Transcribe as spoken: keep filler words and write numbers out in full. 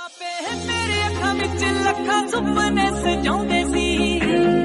ਮਾਪੇ ਮੇਰੇ ਅੱਖਾਂ ਵਿੱਚ ਲੱਖਾਂ ਸੁਪਨੇ ਸਜਾਉਂਦੇ ਸੀ।